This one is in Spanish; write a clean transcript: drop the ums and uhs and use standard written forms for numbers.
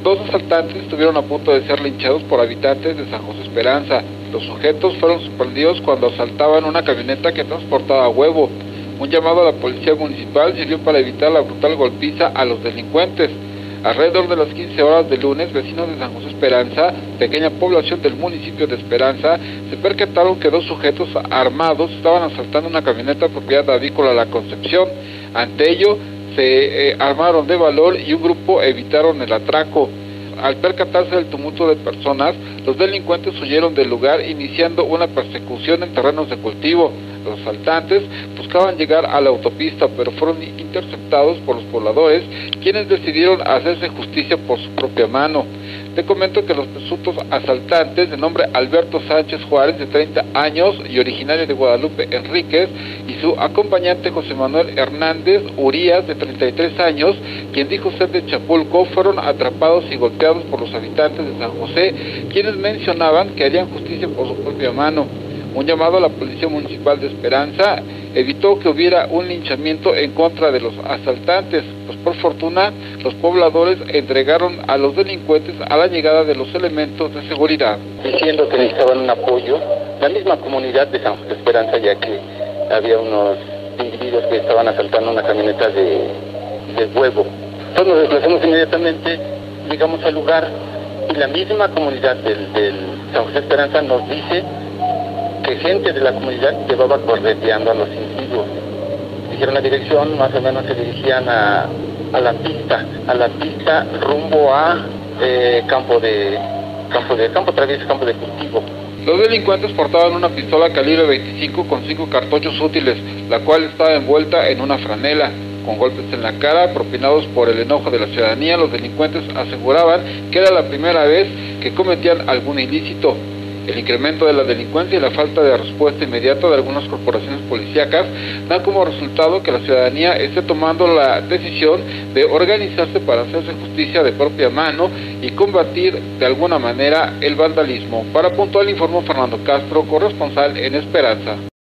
Dos asaltantes estuvieron a punto de ser linchados por habitantes de San José Esperanza. Los sujetos fueron sorprendidos cuando asaltaban una camioneta que transportaba huevo. Un llamado a la policía municipal sirvió para evitar la brutal golpiza a los delincuentes. Alrededor de las 15 horas del lunes, vecinos de San José Esperanza, pequeña población del municipio de Esperanza, se percataron que dos sujetos armados estaban asaltando una camioneta propiedad de Avícola La Concepción. Ante ello, se armaron de valor y un grupo evitaron el atraco. Al percatarse del tumulto de personas, los delincuentes huyeron del lugar, iniciando una persecución en terrenos de cultivo. Los asaltantes buscaban llegar a la autopista, pero fueron interceptados por los pobladores, quienes decidieron hacerse justicia por su propia mano. Te comento que los presuntos asaltantes, de nombre Alberto Sánchez Juárez, de 30 años y originario de Guadalupe Enríquez, y su acompañante José Manuel Hernández Urías, de 33 años, quien dijo ser de Chapulco, fueron atrapados y golpeados por los habitantes de San José, quienes mencionaban que harían justicia por su propia mano. Un llamado a la Policía Municipal de Esperanza evitó que hubiera un linchamiento en contra de los asaltantes, pues por fortuna los pobladores entregaron a los delincuentes a la llegada de los elementos de seguridad. Diciendo que necesitaban un apoyo, la misma comunidad de San José Esperanza, ya que había unos individuos que estaban asaltando una camioneta de huevo. Entonces nos desplazamos inmediatamente, llegamos al lugar y la misma comunidad del San José Esperanza nos dice que gente de la comunidad llevaba correteando a los individuos. Dijeron la dirección, más o menos se dirigían a la pista rumbo a campo travieso, campo de cultivo. Los delincuentes portaban una pistola calibre 25 con 5 cartuchos útiles, la cual estaba envuelta en una franela. Con golpes en la cara, propinados por el enojo de la ciudadanía, los delincuentes aseguraban que era la primera vez que cometían algún ilícito. El incremento de la delincuencia y la falta de respuesta inmediata de algunas corporaciones policíacas dan como resultado que la ciudadanía esté tomando la decisión de organizarse para hacerse justicia de propia mano y combatir de alguna manera el vandalismo. Para Puntual informó Fernando Castro, corresponsal en Esperanza.